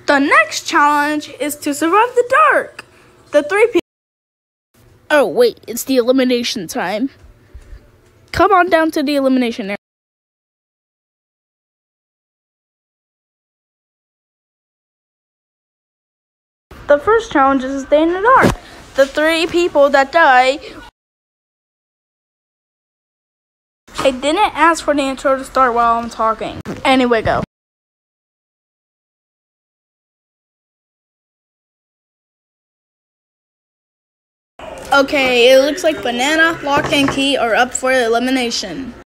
The next challenge is to survive the dark. The 3 people. Oh, wait, it's the elimination time. Come on down to the elimination area. The first challenge is to stay in the dark. The 3 people that die. I didn't ask for the intro to start while I'm talking. Anyway, go. Okay, it looks like Banana, Lock, and Key are up for elimination.